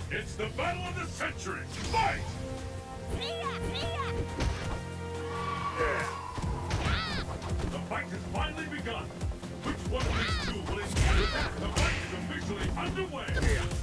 It's the battle of the century! Fight! The fight has finally begun! Which one of these two will engage? The fight is officially underway!